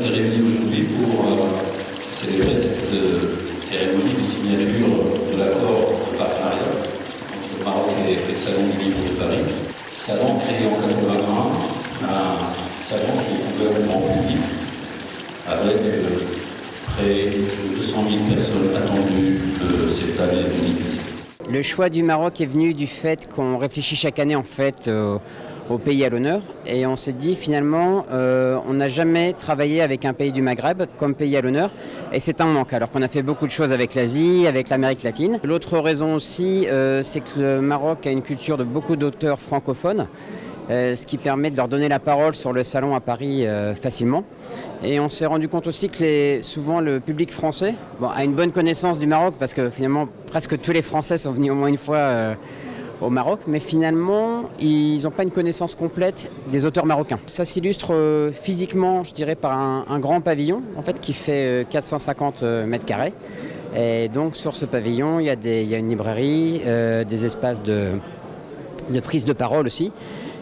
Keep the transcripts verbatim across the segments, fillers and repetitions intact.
est réunie aujourd'hui pour euh, célébrer cette euh, cérémonie de signature de l'accord de partenariat entre le Maroc et le Salon du Livre de Paris. Salon créé en quatre-vingt-un, un salon qui est complètement public, avec euh, près de deux cent mille personnes attendues euh, cette année deux mille dix-sept. Le choix du Maroc est venu du fait qu'on réfléchit chaque année en fait euh, au pays à l'honneur, et on s'est dit finalement euh, on n'a jamais travaillé avec un pays du Maghreb comme pays à l'honneur, et c'est un manque alors qu'on a fait beaucoup de choses avec l'Asie, avec l'Amérique latine. L'autre raison aussi euh, c'est que le Maroc a une culture de beaucoup d'auteurs francophones, euh, ce qui permet de leur donner la parole sur le salon à Paris euh, facilement. Et on s'est rendu compte aussi que les, souvent le public français bon, a une bonne connaissance du Maroc, parce que finalement presque tous les Français sont venus au moins une fois euh, au Maroc, mais finalement ils n'ont pas une connaissance complète des auteurs marocains. Ça s'illustre euh, physiquement, je dirais, par un, un grand pavillon en fait, qui fait euh, quatre cent cinquante mètres carrés. Et donc sur ce pavillon, il y a, des, il y a une librairie, euh, des espaces de, de prise de parole aussi.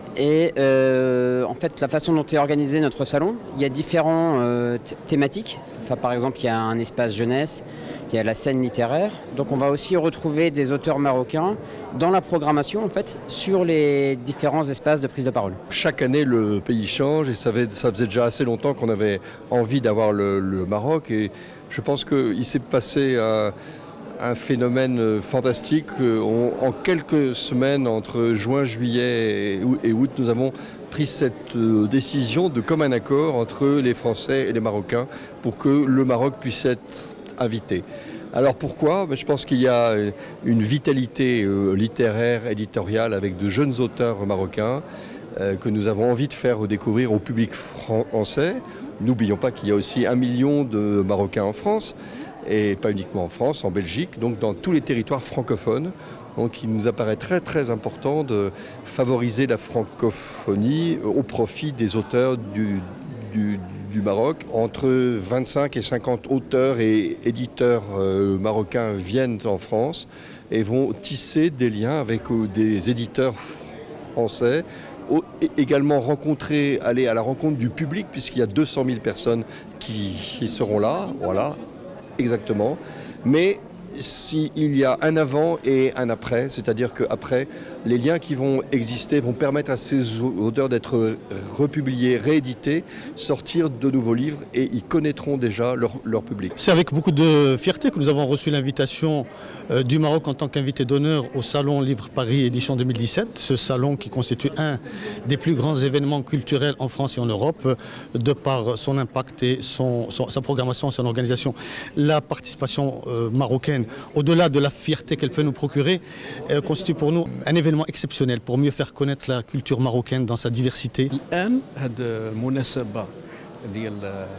Et euh, en fait, la façon dont est organisé notre salon, il y a différentes euh, thématiques. Enfin, par exemple, il y a un espace jeunesse, il y a la scène littéraire. Donc on va aussi retrouver des auteurs marocains dans la programmation, en fait, sur les différents espaces de prise de parole. Chaque année, le pays change, et ça, avait, ça faisait déjà assez longtemps qu'on avait envie d'avoir le, le Maroc. Et je pense qu'il s'est passé un, un phénomène fantastique. On, en quelques semaines, entre juin, juillet et août, nous avons pris cette décision de commun accord entre les Français et les Marocains pour que le Maroc puisse être invité. Alors pourquoi ? Je pense qu'il y a une vitalité littéraire, éditoriale, avec de jeunes auteurs marocains que nous avons envie de faire découvrir au public français. N'oublions pas qu'il y a aussi un million de Marocains en France, et pas uniquement en France, en Belgique, donc dans tous les territoires francophones. Donc il nous apparaît très très important de favoriser la francophonie au profit des auteurs du, du, du Maroc. Entre vingt-cinq et cinquante auteurs et éditeurs euh, marocains viennent en France et vont tisser des liens avec euh, des éditeurs français. Également rencontrer, aller à la rencontre du public, puisqu'il y a deux cent mille personnes qui, qui seront là, voilà, exactement. Mais s'il y a un avant et un après, c'est-à-dire qu'après, les liens qui vont exister vont permettre à ces auteurs d'être republiés, réédités, sortir de nouveaux livres, et ils connaîtront déjà leur, leur public. C'est avec beaucoup de fierté que nous avons reçu l'invitation euh, du Maroc en tant qu'invité d'honneur au Salon Livre Paris édition deux mille dix-sept. Ce salon qui constitue un des plus grands événements culturels en France et en Europe, euh, de par son impact et son, son, sa programmation, son organisation. La participation euh, marocaine, au-delà de la fierté qu'elle peut nous procurer, euh, constitue pour nous un événement exceptionnel pour mieux faire connaître la culture marocaine dans sa diversité. الآن هذه المناسبة ديال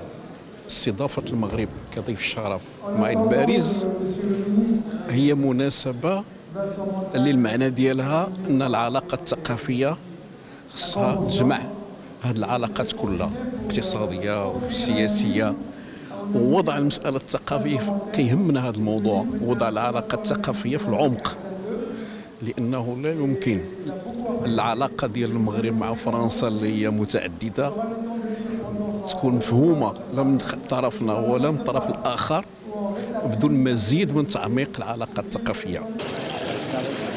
استضافة المغرب كضيف شرف معين باريس هي مناسبة اللي المعنى ديالها أن العلاقة الثقافية خصها تجمع هذه العلاقات كلها الاقتصادية والسياسية، ووضع المسألة الثقافية كيهمنا هذا الموضوع، وضع العلاقة الثقافية في العمق، لأنه لا يمكن العلاقة ديال المغرب مع فرنسا اللي هي متعددة تكون مفهومة لا من طرفنا ولا من الطرف الآخر بدون مزيد من تعميق العلاقة الثقافية.